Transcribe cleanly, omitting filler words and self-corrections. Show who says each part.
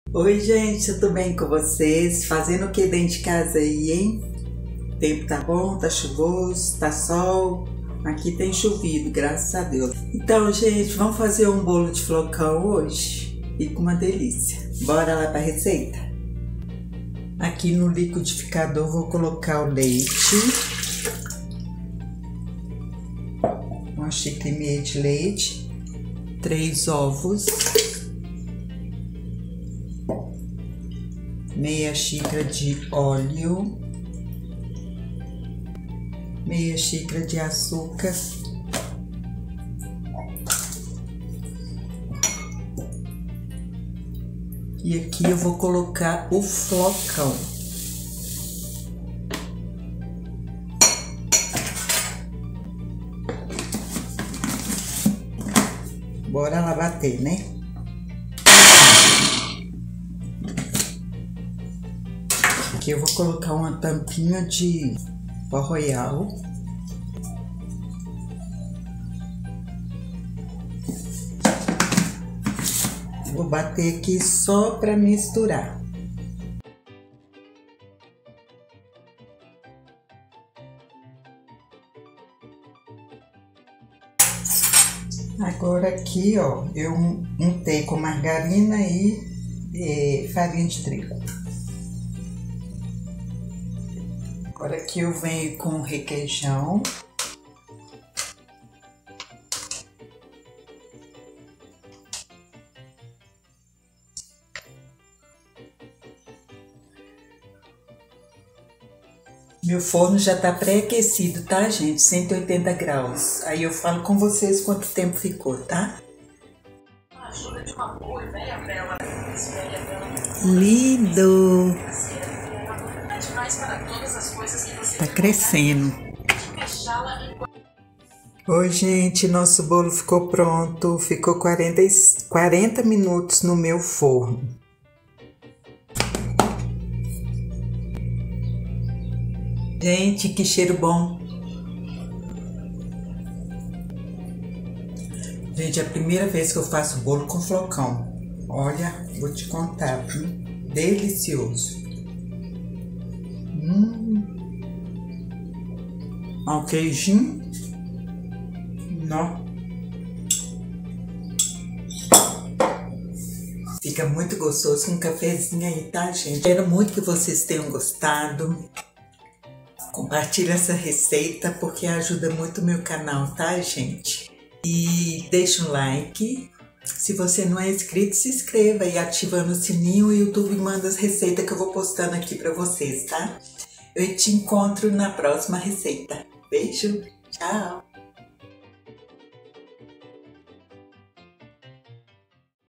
Speaker 1: Oi, gente, tudo bem com vocês? Fazendo o que dentro de casa aí, hein? O tempo tá bom, tá chuvoso, tá sol. Aqui tem chovido, graças a Deus. Então, gente, vamos fazer um bolo de flocão hoje? Fica uma delícia. Bora lá para a receita? Aqui no liquidificador vou colocar o leite. 1,5 xícara de leite. 3 ovos. Meia xícara de óleo, meia xícara de açúcar, e aqui eu vou colocar o flocão. Bora lá bater, né? Aqui eu vou colocar uma tampinha de pó royal. Vou bater aqui só para misturar. Agora aqui, ó, eu untei com margarina e farinha de trigo. Agora aqui eu venho com requeijão. Meu forno já tá pré-aquecido, tá, gente? 180 graus. Aí eu falo com vocês quanto tempo ficou, tá? Lindo! Tá crescendo. Oi, gente, nosso bolo ficou pronto. Ficou 40 minutos no meu forno. Gente, que cheiro bom. Gente, é a primeira vez que eu faço bolo com flocão. Olha, vou te contar, viu? Delicioso. Ó, o queijinho. Nó. Fica muito gostoso com um cafezinho aí, tá, gente? Espero muito que vocês tenham gostado. Compartilha essa receita porque ajuda muito o meu canal, tá, gente? E deixa um like. Se você não é inscrito, se inscreva e ativando o sininho, o YouTube manda as receitas que eu vou postando aqui pra vocês, tá? Eu te encontro na próxima receita. Beijo, tchau!